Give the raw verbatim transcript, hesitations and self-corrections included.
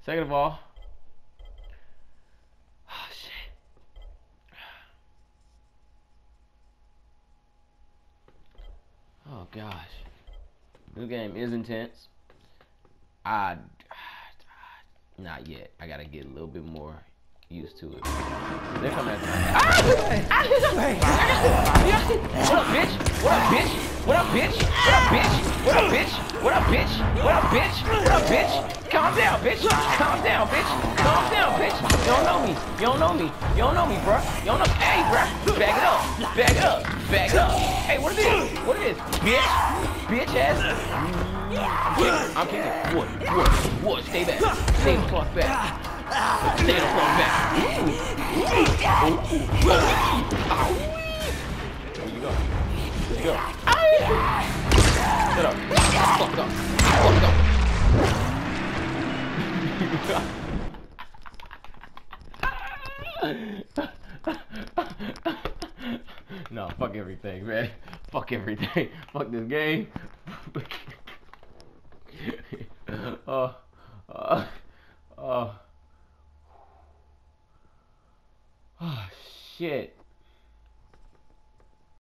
Second of all, oh shit. Oh gosh, this game is intense. I, not yet. I gotta get a little bit more used to it. They're coming at me. Ah! What up, bitch? What up, bitch? What up, bitch? What up, bitch? What up, bitch? What up, bitch? What up, bitch? What up, bitch? Calm down, bitch. Calm down, bitch. Calm down, bitch. You don't know me. You don't know me. You don't know me, bruh. You don't know. Hey, bruh. Back it up. Back it up. Back it up. Hey, what it is? What it is? Bitch. Bitch ass. I'm kicking. I'm kicking. What? What? What? Stay back. Stay the fuck back. Stay the fuck back. Where you go? Where you go? Shut up. Fuck up. Fuck up. No, fuck everything, man. Fuck everything. Fuck this game. Oh, uh, uh, oh, shit.